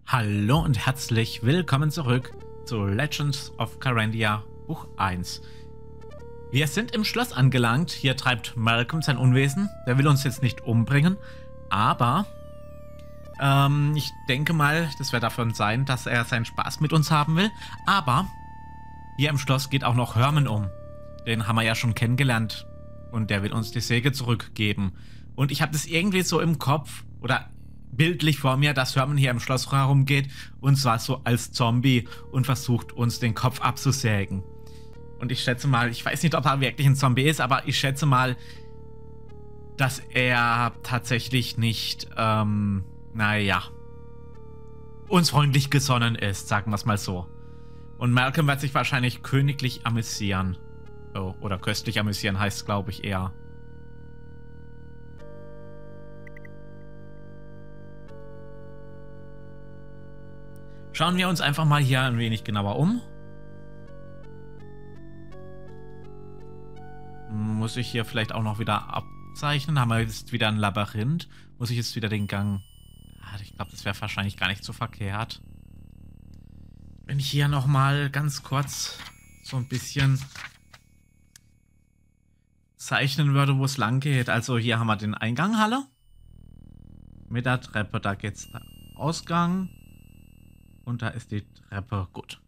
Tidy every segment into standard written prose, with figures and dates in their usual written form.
Hallo und herzlich willkommen zurück zu Legends of Kyrandia Buch 1. Wir sind im Schloss angelangt. Hier treibt Malcolm sein Unwesen. Der will uns jetzt nicht umbringen, aber ich denke mal, das wird davon sein, dass er seinen Spaß mit uns haben will. Aber hier im Schloss geht auch noch Herman um. Den haben wir ja schon kennengelernt und der will uns die Säge zurückgeben. Und ich habe das irgendwie so im Kopf oder bildlich vor mir, dass Herman hier im Schloss herumgeht und zwar so als Zombie und versucht uns den Kopf abzusägen. Und ich schätze mal, ich weiß nicht, ob er wirklich ein Zombie ist, aber ich schätze mal, dass er tatsächlich nicht, naja, uns freundlich gesonnen ist, sagen wir es mal so. Und Malcolm wird sich wahrscheinlich königlich amüsieren. Oh, oder köstlich amüsieren heißt es, glaube ich, eher. Schauen wir uns einfach mal hier ein wenig genauer um. Muss ich hier vielleicht auch noch wieder abzeichnen? Haben wir jetzt wieder ein Labyrinth? Muss ich jetzt wieder den Gang... Ich glaube, das wäre wahrscheinlich gar nicht so verkehrt. Wenn ich hier nochmal ganz kurz so ein bisschen zeichnen würde, wo es lang geht. Also hier haben wir den Eingang, Halle. Mit der Treppe, da geht's der Ausgang. Und da ist die Treppe. Gut.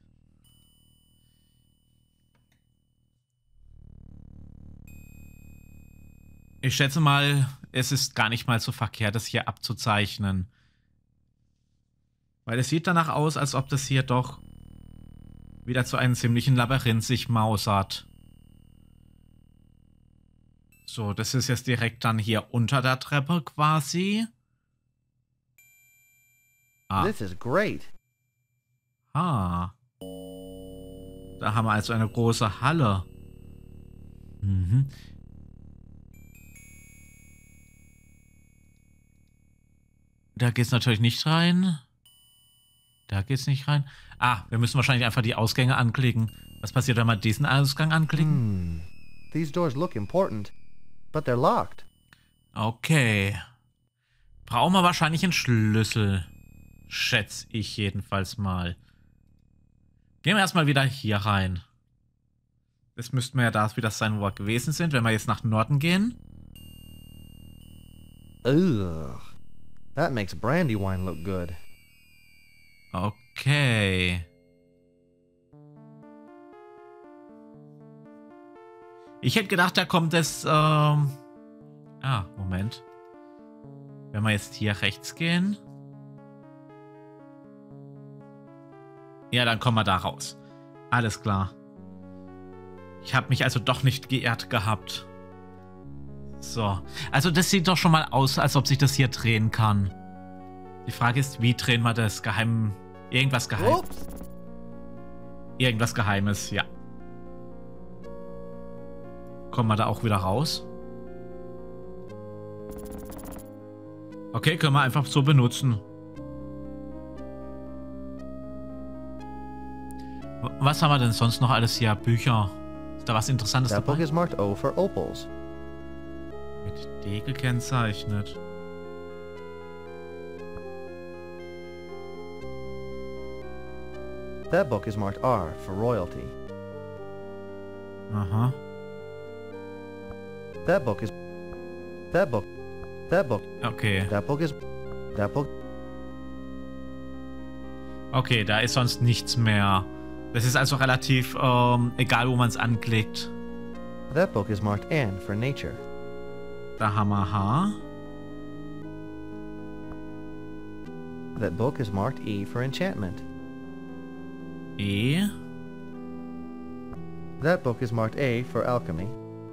Ich schätze mal, es ist gar nicht mal so verkehrt, das hier abzuzeichnen. Weil es sieht danach aus, als ob das hier doch wieder zu einem ziemlichen Labyrinth sich mausert. So, das ist jetzt direkt dann hier unter der Treppe quasi. This is great. Da haben wir also eine große Halle. Da geht's natürlich nicht rein. Da geht's nicht rein. Wir müssen wahrscheinlich einfach die Ausgänge anklicken. Was passiert, wenn wir diesen Ausgang anklicken? These doors look important, but they're locked. Okay. Brauchen wir wahrscheinlich einen Schlüssel. Schätze ich jedenfalls mal. Gehen wir erstmal wieder hier rein. Das müssten wir ja da wieder sein, wo wir gewesen sind, wenn wir jetzt nach Norden gehen. Ugh. That makes Brandywine look good. Okay. Ich hätte gedacht, da kommt es... Moment. Wenn wir jetzt hier rechts gehen... Ja, dann kommen wir da raus. Alles klar. Ich habe mich also doch nicht geirrt gehabt. So. Also das sieht doch schon mal aus, als ob sich das hier drehen kann. Die Frage ist, wie drehen wir das? Irgendwas Geheimes. Irgendwas Geheimes, ja. Kommen wir da auch wieder raus? Okay, können wir einfach so benutzen. Was haben wir denn sonst noch alles hier? Bücher. Ist da was Interessantes That dabei? book is marked O for opals. Mit D gekennzeichnet. That book is marked R for royalty. Aha. That book is... That book... Okay. That book is... That book... Okay, da ist sonst nichts mehr. Das ist also relativ egal, wo man es anklickt. That book is marked N for nature. Da haben wir H. That book is marked E for enchantment. E. That book is marked A for alchemy.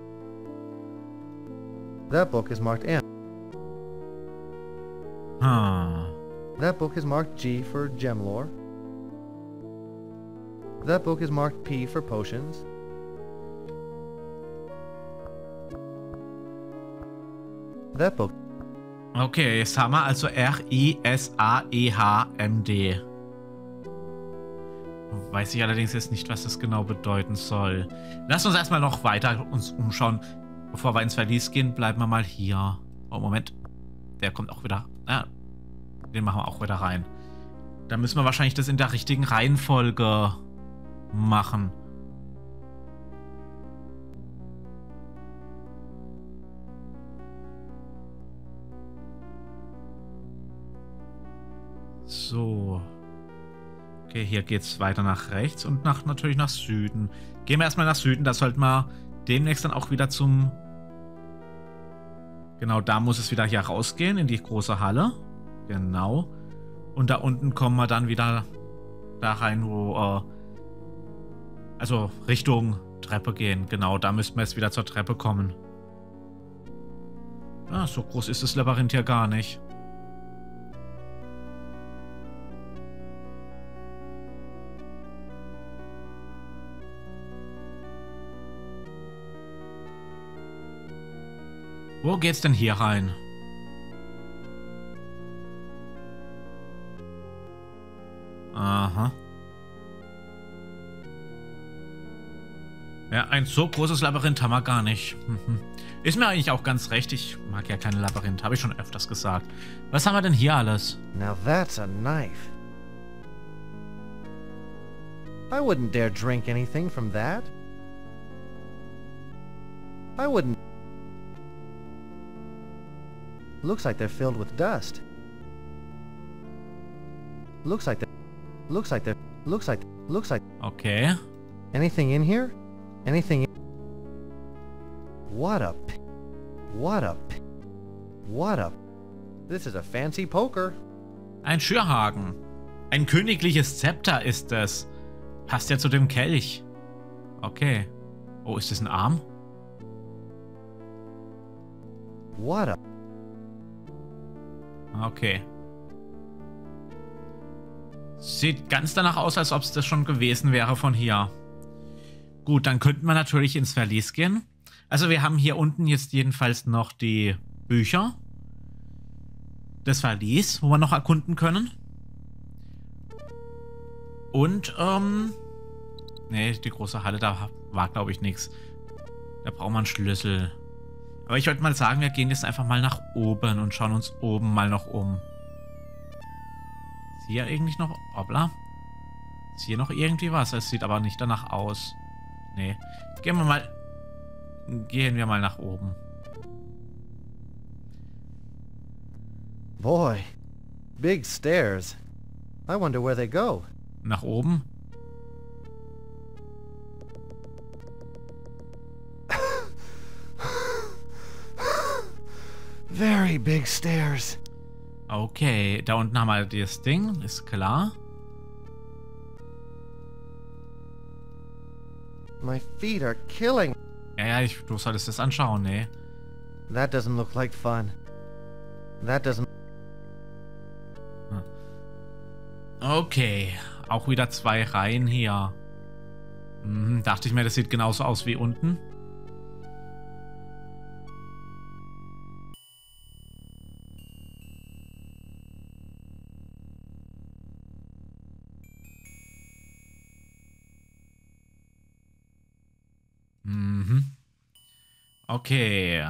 That book is marked M. That book is marked G for gemlore. That book is marked P for potions. That book. Okay, jetzt haben wir also R-I-S-A-E-H-M-D. Weiß ich allerdings jetzt nicht, was das genau bedeuten soll. Lass uns erstmal noch weiter uns umschauen. Bevor wir ins Verlies gehen, bleiben wir mal hier. Oh, Moment. Der kommt auch wieder. Den machen wir auch wieder rein. Da müssen wir wahrscheinlich das in der richtigen Reihenfolge machen. So. Okay, hier geht's weiter nach rechts und natürlich nach Süden. Gehen wir erstmal nach Süden, da sollten wir demnächst dann auch wieder zum... Genau, da muss es wieder hier rausgehen, in die große Halle. Genau. Und da unten kommen wir dann wieder da rein, wo... also Richtung Treppe gehen. Genau, da müssten wir jetzt wieder zur Treppe kommen. Ah, so groß ist das Labyrinth hier gar nicht. Wo geht's denn hier rein? Aha. Ja, ein so großes Labyrinth haben wir gar nicht. Ist mir eigentlich auch ganz recht. Ich mag ja keine Labyrinth, habe ich schon öfters gesagt. Was haben wir denn hier alles? Now that's a knife. I wouldn't dare drink anything from that. I wouldn't... Looks like they're filled with dust. Looks like Okay. Anything in here? Anything in... What a... This is a fancy poker. Ein Schürhaken. Ein königliches Zepter ist es. Passt ja zu dem Kelch. Okay. Oh, ist das ein Arm? What a... Okay. Sieht ganz danach aus, als ob es das schon gewesen wäre von hier. Gut, dann könnten wir natürlich ins Verlies gehen. Also wir haben hier unten jetzt jedenfalls noch die Bücher. Das Verlies, wo wir noch erkunden können. Und, nee, die große Halle, da war, glaube ich, nichts. Da braucht man einen Schlüssel. Aber ich würde mal sagen, wir gehen jetzt einfach mal nach oben und schauen uns oben mal noch um. Ist hier irgendwie noch... Hoppla. Ist hier noch irgendwie was? Es sieht aber nicht danach aus. Nee. Gehen wir mal nach oben. Boy, big stairs. I wonder where they go. Nach oben? Very big stairs. Okay, da unten haben wir das Ding, ist klar. My feet are killing. Ja, du solltest das anschauen, ne? That doesn't look like fun. That doesn't... Okay, auch wieder 2 Reihen hier. Dachte ich mir, das sieht genauso aus wie unten. Okay.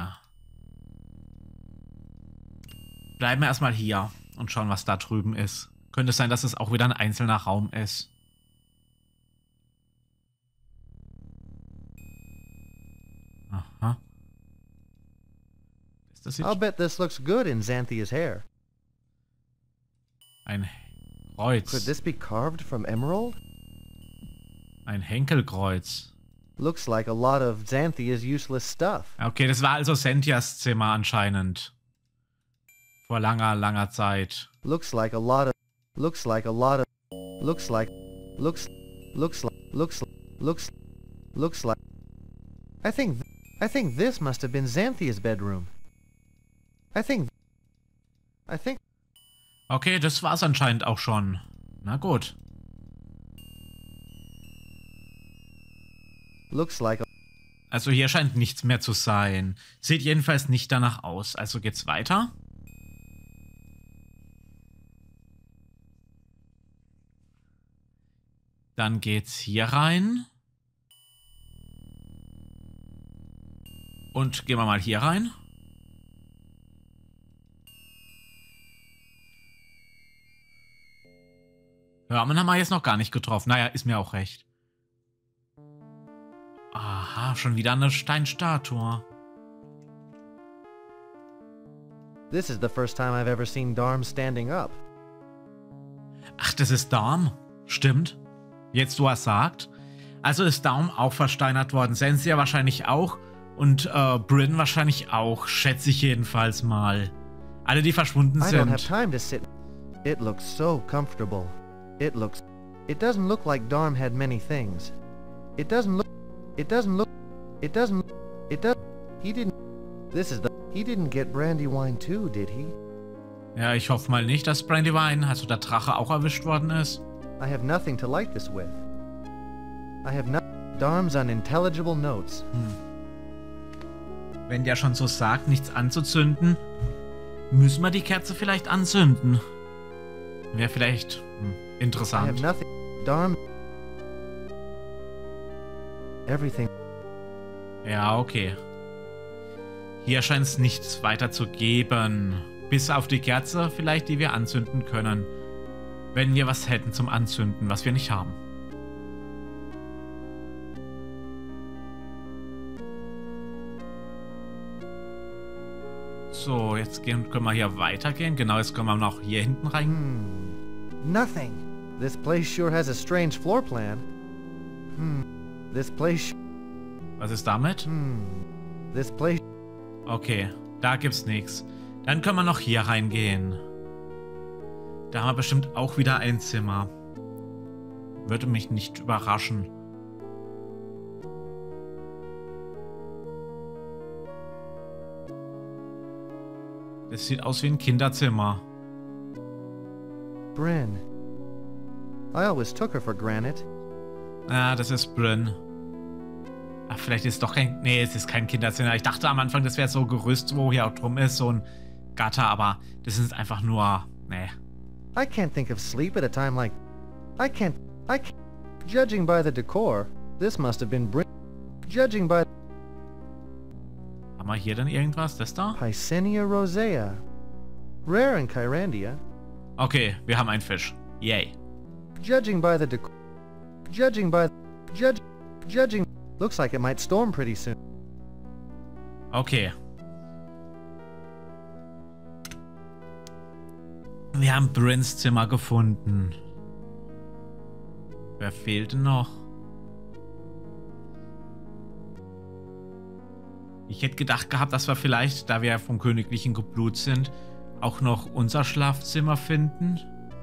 Bleiben wir erstmal hier und schauen, was da drüben ist. Könnte es sein, dass es auch wieder ein einzelner Raum ist. Aha. Ist das jetzt I'll bet this looks good in Xanthia's hair. ein Kreuz? Could this be carved from emerald? Ein Henkelkreuz. Looks like a lot of Xanthia's useless stuff. Okay, das war also Cynthias Zimmer anscheinend. Vor langer, langer Zeit. Looks like a lot of... Looks like I think this must have been Xanthia's bedroom. I think... Okay, das war's anscheinend auch schon. Na gut. Looks like a... Also hier scheint nichts mehr zu sein. Sieht jedenfalls nicht danach aus. Also geht's weiter. Dann geht's hier rein. Und gehen wir mal hier rein. Herman haben wir jetzt noch gar nicht getroffen. Naja, ist mir auch recht. Aha, schon wieder eine Steinstatue. This is the first time I've ever seen Darm standing up. Ach, das ist Darm. Stimmt. Jetzt, wo er sagt. Also ist Darm auch versteinert worden. Sensia wahrscheinlich auch. Und Bryn wahrscheinlich auch. Schätze ich jedenfalls mal. Alle, die verschwunden I don't have sind. time to sit. It looks so comfortable. It doesn't look like Darm had many things. He didn't get Brandywine too, did he? Ja, ich hoffe mal nicht, dass Brandywine, also der Drache, auch erwischt worden ist. I have nothing to light this with. Darm's unintelligible notes. Wenn der schon so sagt, nichts anzuzünden, müssen wir die Kerze vielleicht anzünden. Wäre vielleicht I have interessant. nothing. Darm. Everything. Ja, okay. Hier scheint es nichts weiter zu geben. Bis auf die Kerze vielleicht, die wir anzünden können. Wenn wir was hätten zum Anzünden, was wir nicht haben. So, jetzt können wir hier weitergehen. Genau, jetzt können wir noch hier hinten rein. Nothing. This place sure has a strange floor plan. This place. Was ist damit? This place. Okay, da gibt's nichts. Dann können wir noch hier reingehen. Da haben wir bestimmt auch wieder ein Zimmer. Würde mich nicht überraschen. Das sieht aus wie ein Kinderzimmer. Bryn. I always took her for granite. Ah, das ist Bryn. Ach, vielleicht ist es doch kein... Nee, es ist kein Kinderzimmer. Ich dachte am Anfang, das wäre so ein Gerüst, wo hier auch drum ist, so ein Gatter, aber das ist einfach nur... Nee. I can't think of sleep at a time like. I can't. Judging by the decor, this must have been Bryn. Judging by Haben wir hier denn irgendwas? Das da? Picenia rosea. Rare in Kyrandia. Okay, wir haben einen Fisch. Yay. Judging by the decor. Judging. Looks like it might storm pretty soon. Okay. Wir haben Bryns Zimmer gefunden. Wer fehlte noch? Ich hätte gedacht gehabt, dass wir vielleicht, da wir vom königlichen Geblut sind, auch noch unser Schlafzimmer finden.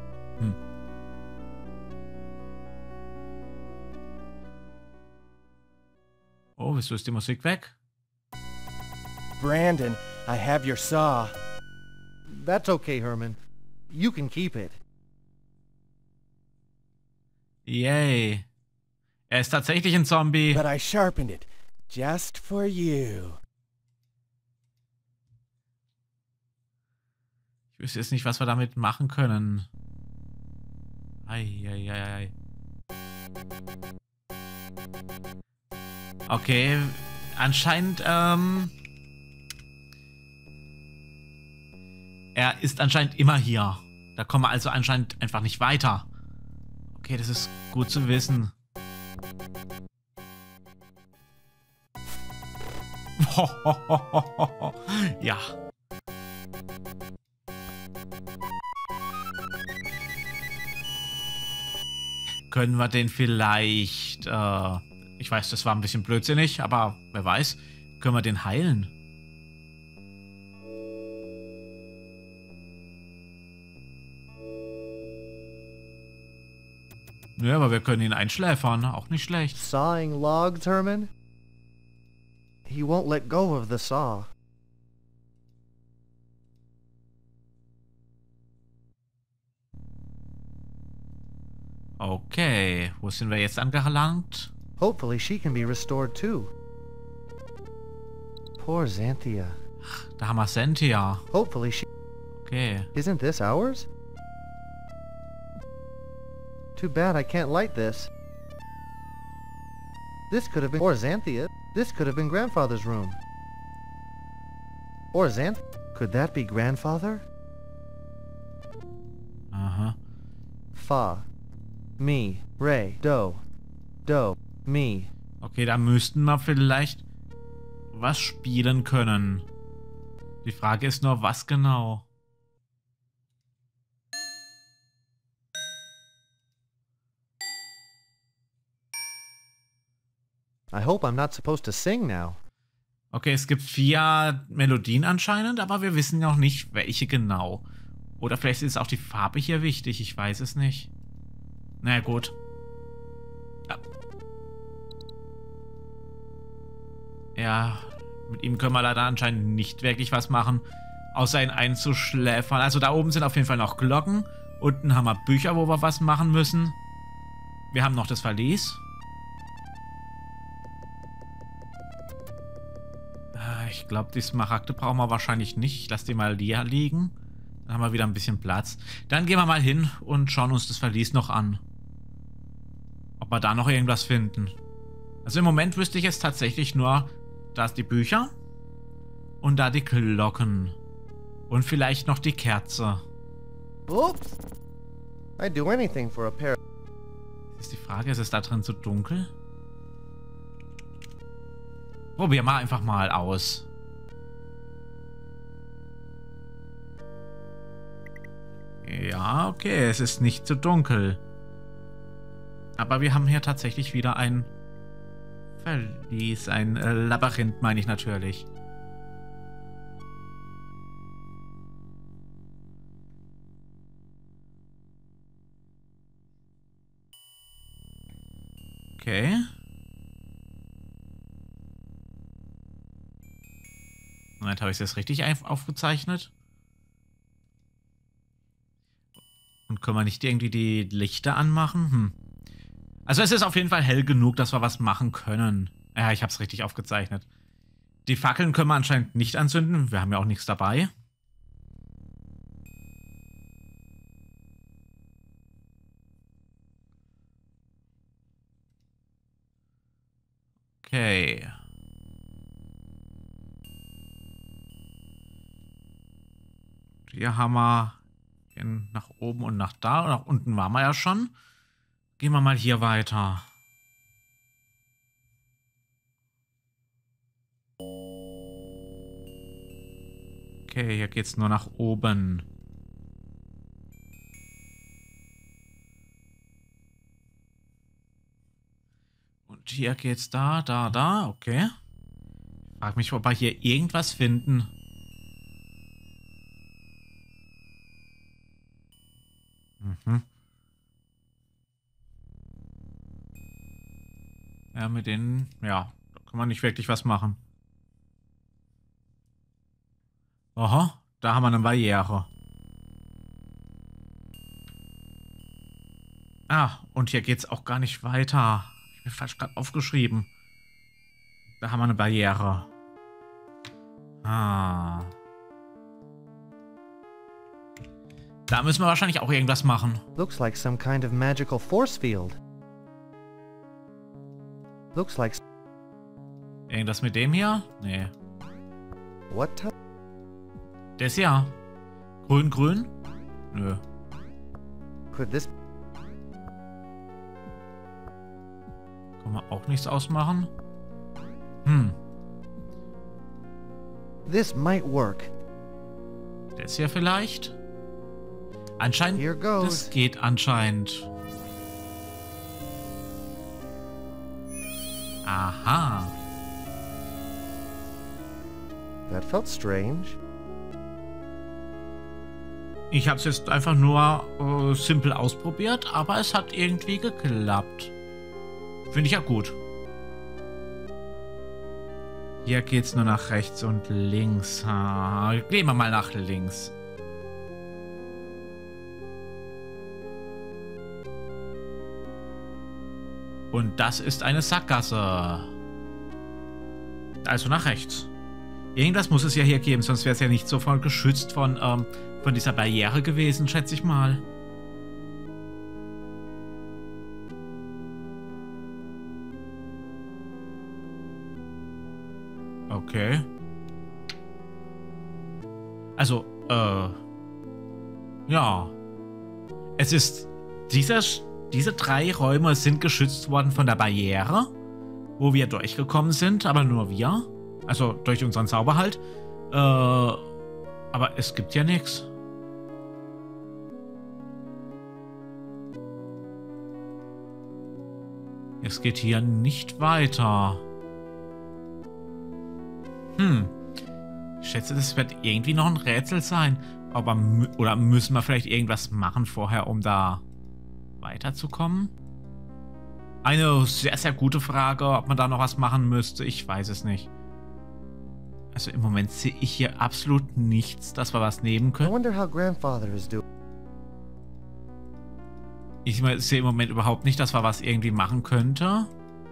Oh, wieso ist die Musik weg? Brandon, I have your saw. That's okay, Herman. You can keep it. Yay. Er ist tatsächlich ein Zombie. But I sharpened it, just for you. Ich wüsste jetzt nicht, was wir damit machen können. Ei. Okay, anscheinend, er ist anscheinend immer hier. Da kommen wir also anscheinend einfach nicht weiter. Okay, das ist gut zu wissen. Ja. Können wir den vielleicht, ich weiß, das war ein bisschen blödsinnig, aber wer weiß, können wir den heilen? Ja, aber wir können ihn einschläfern, auch nicht schlecht. Sawing logs, Herman? He won't let go of the saw. Okay, wo sind wir jetzt angelangt? Hopefully she can be restored too. Poor Xanthia. Da haben wir Sentia. Hopefully she... Okay. Isn't this ours? Too bad I can't light this. This could have been... Or Xanthia. This could have been Grandfather's room. Or Xanth... Could that be Grandfather? Aha. Fa. me, Ray, do, me. Okay, da müssten wir vielleicht was spielen können. Die Frage ist nur, was genau? I hope I'm not supposed to sing now. Okay, es gibt 4 Melodien anscheinend, aber wir wissen noch nicht, welche genau. Oder vielleicht ist auch die Farbe hier wichtig, ich weiß es nicht. Na naja, gut. Ja. Ja, mit ihm können wir leider anscheinend nicht wirklich was machen, außer ihn einzuschläfern. Also da oben sind auf jeden Fall noch Glocken. Unten haben wir Bücher, wo wir was machen müssen. Wir haben noch das Verlies. Ich glaube, die Smaragde brauchen wir wahrscheinlich nicht. Ich lasse die mal hier liegen. Dann haben wir wieder ein bisschen Platz. Dann gehen wir mal hin und schauen uns das Verlies noch an. Ob wir da noch irgendwas finden. Also im Moment wüsste ich jetzt tatsächlich nur, da ist die Bücher und da die Glocken. Und vielleicht noch die Kerze. Oops! I'd do anything for a pair. Ist die Frage, ist es da drin zu dunkel? Probieren wir einfach mal aus. Ja, okay, es ist nicht zu dunkel. Aber wir haben hier tatsächlich wieder ein Verlies, ein Labyrinth, meine ich natürlich. Okay. Moment, habe ich das richtig aufgezeichnet? Und können wir nicht irgendwie die Lichter anmachen? Also es ist auf jeden Fall hell genug, dass wir was machen können. Ja, ich habe es richtig aufgezeichnet. Die Fackeln können wir anscheinend nicht anzünden. Wir haben ja auch nichts dabei. Okay. Hier haben wir nach oben und nach da. Nach unten waren wir ja schon. Gehen wir mal hier weiter. Okay, hier geht's nur nach oben. Und hier geht's da. Okay. Ich frage mich, ob wir hier irgendwas finden. Ja, mit denen, ja, da kann man nicht wirklich was machen. Aha, da haben wir eine Barriere. Ah, und hier geht's auch gar nicht weiter. Ich habe mir falsch gerade aufgeschrieben. Da haben wir eine Barriere. Ah. Da müssen wir wahrscheinlich auch irgendwas machen. Looks like some kind of magical force field. Looks like... Irgendwas mit dem hier? Nee. What type? Das ja. Grün? Nö. Could this... Kann man auch nichts ausmachen? This might work. Das hier vielleicht? Anscheinend. Here goes. Das geht anscheinend. Aha. That felt strange. Ich habe es jetzt einfach nur simpel ausprobiert, aber es hat irgendwie geklappt. Finde ich ja gut. Hier geht's nur nach rechts und links. Gehen wir mal nach links. Und das ist eine Sackgasse. Also nach rechts. Irgendwas muss es ja hier geben, sonst wäre es ja nicht so voll geschützt von dieser Barriere gewesen, schätze ich mal. Okay. Also, ja. Es ist dieser diese 3 Räume sind geschützt worden von der Barriere, wo wir durchgekommen sind, aber nur wir. Also durch unseren Zauber halt. Aber es gibt ja nichts. Es geht hier nicht weiter. Ich schätze, das wird irgendwie noch ein Rätsel sein. Aber oder müssen wir vielleicht irgendwas machen vorher, um da weiterzukommen? Eine sehr, sehr gute Frage, ob man da noch was machen müsste. Ich weiß es nicht. Also im Moment sehe ich hier absolut nichts, dass wir was nehmen I können. wonder how Grandfather is doing. Ich sehe im Moment überhaupt nicht, dass wir was irgendwie machen könnte.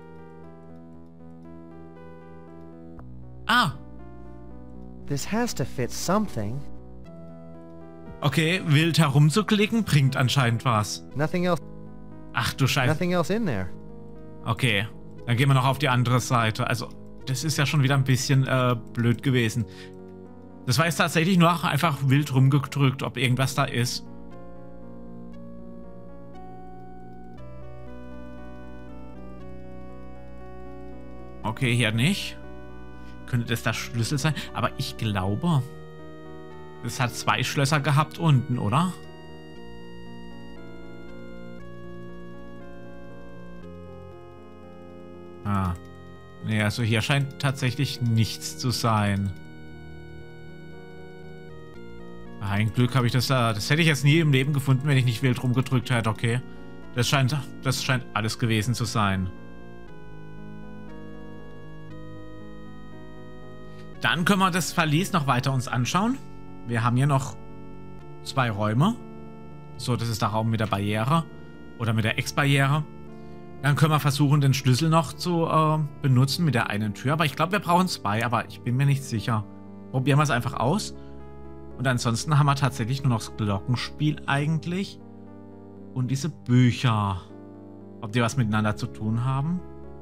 Ah, This has to fit something. okay, wild herumzuklicken bringt anscheinend was. Nothing else. Ach du Scheiße. Nothing else in there. Okay, dann gehen wir noch auf die andere Seite. Also, das ist ja schon wieder ein bisschen blöd gewesen. Das war jetzt tatsächlich nur einfach wild rumgedrückt, ob irgendwas da ist. Okay, hier nicht. Könnte das der Schlüssel sein? Aber ich glaube, es hat 2 Schlösser gehabt unten, oder? Ah. Nee, also hier scheint tatsächlich nichts zu sein. Ein Glück habe ich das da. Das hätte ich jetzt nie im Leben gefunden, wenn ich nicht wild rumgedrückt hätte, okay. Das scheint alles gewesen zu sein. Dann können wir das Verlies noch weiter uns anschauen. Wir haben hier noch 2 Räume. So, das ist der Raum mit der Barriere. Oder mit der Ex-Barriere. Dann können wir versuchen, den Schlüssel noch zu benutzen mit der einen Tür. Aber ich glaube, wir brauchen 2, aber ich bin mir nicht sicher. Probieren wir es einfach aus. Und ansonsten haben wir tatsächlich nur noch das Glockenspiel eigentlich. Und diese Bücher. Ob die was miteinander zu tun haben?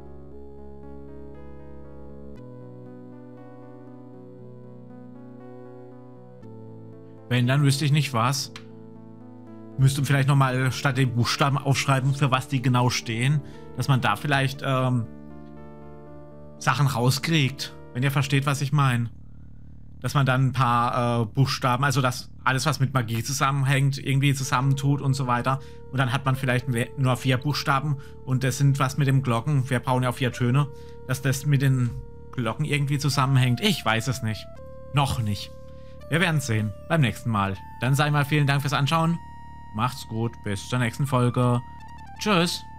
Wenn, dann wüsste ich nicht was. Müsste vielleicht nochmal statt den Buchstaben aufschreiben, für was die genau stehen. Dass man da vielleicht Sachen rauskriegt. Wenn ihr versteht, was ich meine. Dass man dann ein paar Buchstaben, also dass alles, was mit Magie zusammenhängt, irgendwie zusammentut und so weiter. Und dann hat man vielleicht nur 4 Buchstaben und das sind was mit den Glocken. Wir brauchen ja auch 4 Töne. Dass das mit den Glocken irgendwie zusammenhängt. Ich weiß es nicht. Noch nicht. Wir werden es sehen. Beim nächsten Mal. Dann sei mal vielen Dank fürs Anschauen. Macht's gut. Bis zur nächsten Folge. Tschüss.